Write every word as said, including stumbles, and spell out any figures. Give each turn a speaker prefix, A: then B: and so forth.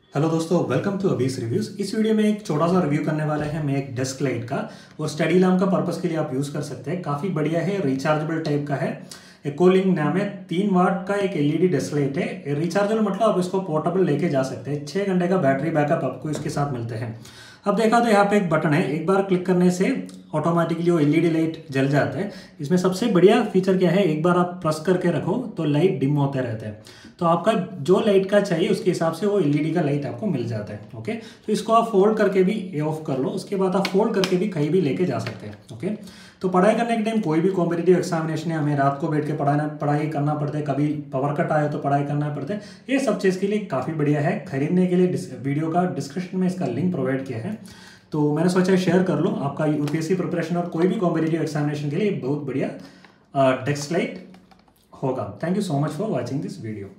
A: Hello दोस्तों, welcome to Abhi's reviews. इस video में एक छोटा सा रिव्यू करने वाले हैं मैं एक डेस्क लाइट का, और स्टडी लैम्प का पर्पस के लिए आप यूज़ कर सकते हैं। काफ़ी बढ़िया है, रिचार्जेबल टाइप का है। इकोलिंग नाम है, तीन वाट का एक एलईडी डेस्क लाइट है। रिचार्जेबल मतलब आप इसको पोर्टेबल लेके जा सकते हैं। छः घंटे का बैटरी बैकअप आपको इसके साथ मिलते हैं। अब देखा तो यहाँ पे एक बटन है, एक बार क्लिक करने से ऑटोमेटिकली वो एलईडी लाइट जल जाता है। इसमें सबसे बढ़िया फीचर क्या है, एक बार आप प्रेस करके रखो तो लाइट डिम होते रहते हैं। तो आपका जो लाइट का चाहिए उसके हिसाब से वो एलईडी का लाइट आपको मिल जाता है। ओके, तो इसको आप फोल्ड करके भी ऑफ कर लो, उसके बाद आप फोल्ड करके भी कहीं भी लेके जा सकते हैं। ओके, तो पढ़ाई करने के टाइम कोई भी कॉम्पिटिटिव एग्जामिनेशन है, हमें रात को बैठ के पढ़ाना पढ़ाई करना पड़ता है, कभी पावर कट आए तो पढ़ाई करना पड़ता है। ये सब चीज़ के लिए काफ़ी बढ़िया है। खरीदने के लिए वीडियो का डिस्क्रिप्शन में इसका लिंक प्रोवाइड किया है, तो मैंने सोचा शेयर कर लो। आपका यूपीएससी प्रिपरेशन और कोई भी कॉम्पिटिटिव एग्जामिनेशन के लिए बहुत बढ़िया डेस्क लाइट होगा। Thank you so much for watching this video.